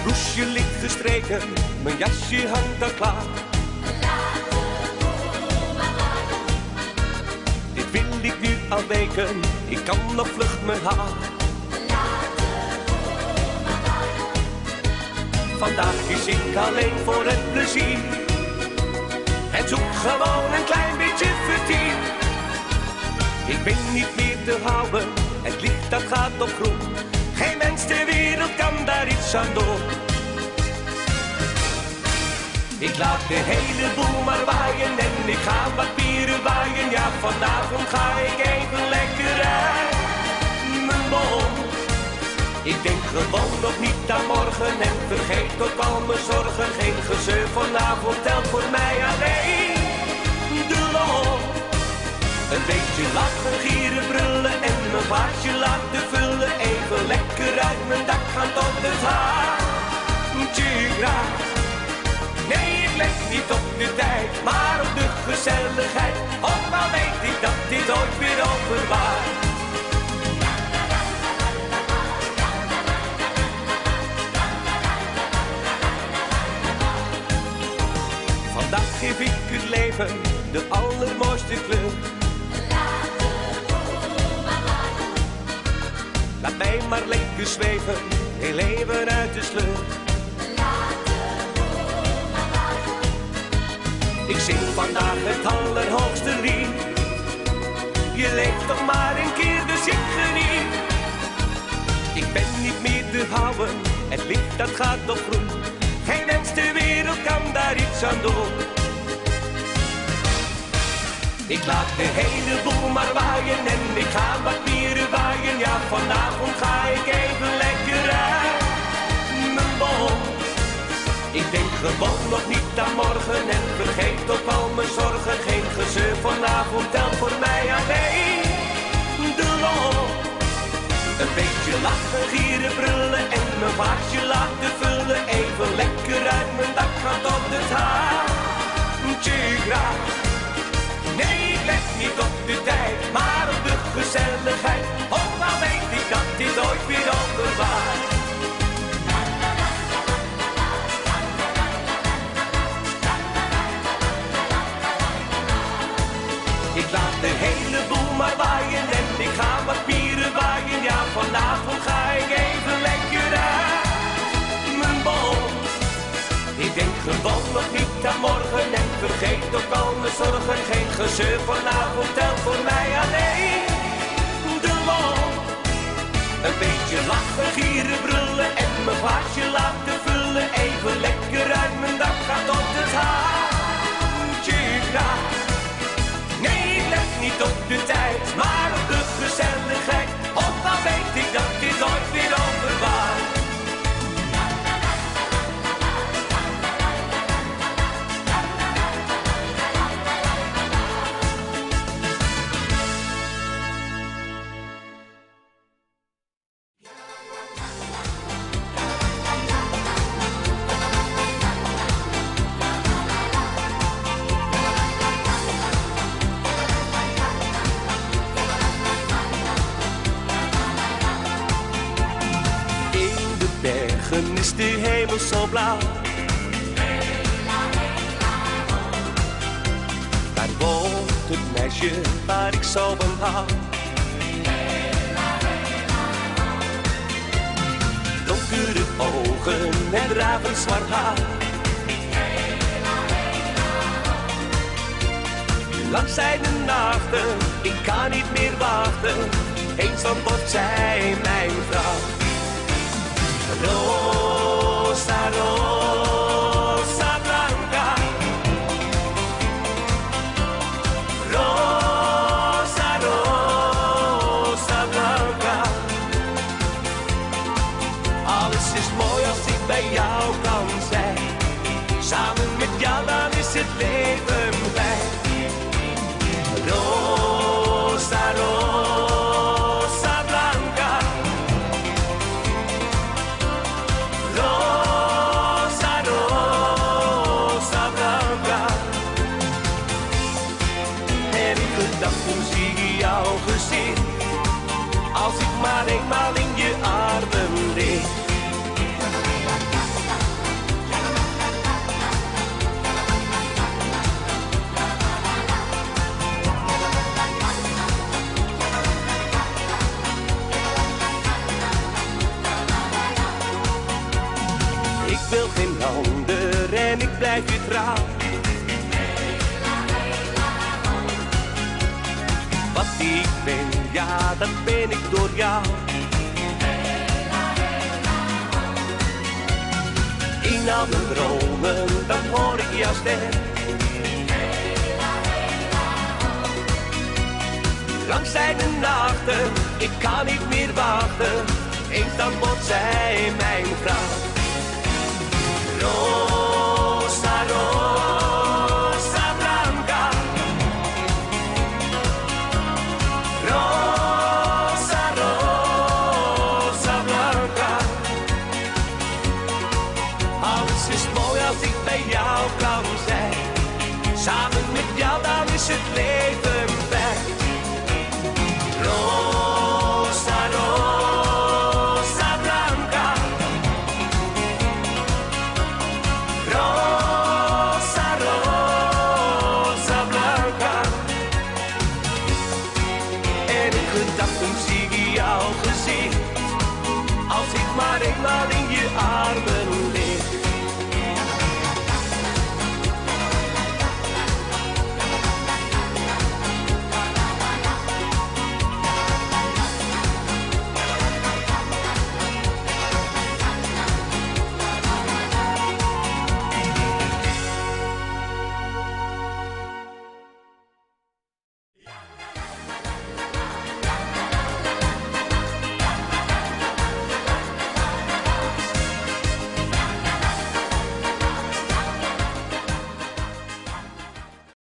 Bloesje ligt gestreken, mijn jasje hangt al klaar. Dit wil ik nu al weken, ik kan nog vlug mijn haar. Vandaag kies ik alleen voor het plezier en zoek gewoon een klein beetje vertier. Ik ben niet meer te houden, het licht dat gaat op groen. Geen mens ter wereld kan daar iets aan doen. Ik laat de hele boel maar waaien en ik ga wat bieren waaien. Ja, vanavond ga ik even lekker uit mijn bol. Ik denk gewoon nog niet aan morgen en vergeet ook al mijn zorgen. Geen gezeur vanavond telt voor mij alleen de lol. Een beetje lachen, gieren, brullen en mijn vaatje laten vullen. Even lekker uit mijn dak gaan tot het haartje graag. Nee, ik let niet op de tijd, maar op de gezelligheid. Ook al weet ik dat dit ooit weer over waait. Vandaag geef ik het leven de allermooiste kleur. Laat mij maar lekker zweven, heel even uit de sleur. Ik zing vandaag het allerhoogste lied. Je leeft toch maar een keer, dus ik geniet. Ik ben niet meer te houden, het licht dat gaat op groen. Geen mens ter wereld kan daar iets aan doen. Ik laat de hele boel maar waaien en ik ga wat bieren waaien. Ja, vanavond ga ik even lekker uit mijn bol. Ik denk gewoon nog niet aan morgen en vergeet ook al mijn zorgen. Geen gezeur vanavond telt voor mij alleen de lol. Een beetje lachen, gieren, brullen en mijn vaatje laten vullen. Even lekker uit mijn dak gaan tot het haartje graag. Nee, ik let niet op de tijd, maar op de gezelligheid. Ook al weet ik dat dit ooit weer over waait. Ik laat de hele boel maar waaien en ik ga wat bieren waaien. Ja, vanavond ga ik even lekker uit mijn bol. Ik denk gewoon nog niet aan morgen en vergeet ook al mijn zorgen. Geen gezeur vanavond telt voor mij alleen de lol. Een beetje lachen, gieren, brullen en mijn vaatje laten vullen. Even lekker uit mijn dak gaan tot het haartje graag. Nee, ik let niet op de tijd, maar op de gezelligheid. Ook al weet ik dat dit ooit weer over waait. Is de hemel zo blauw? Daar woont het meisje waar ik zo van hou. Donkere ogen en ravenzwart haar. Lang zijn de nachten, ik kan niet meer wachten. Eens dan wordt zij mijn vrouw. Rosa, rosa blanca. Rosa, rosa blanca. Alles is mooi als ik bij jou kan zijn. Samen met jou dan is het leven blij. Rosa, rosa blanca. Rosa, rosa blanca. Elke dag zie ik jouw gezicht. Als ik maar eenmaal in je armen lig. wil geen ander en ik blijf je trouw. Wat ik ben, ja, dat ben ik door jou. In al mijn dromen, dan hoor ik jouw stem. Langs zijn de nachten, ik kan niet meer wachten. Eens dan wordt zij mij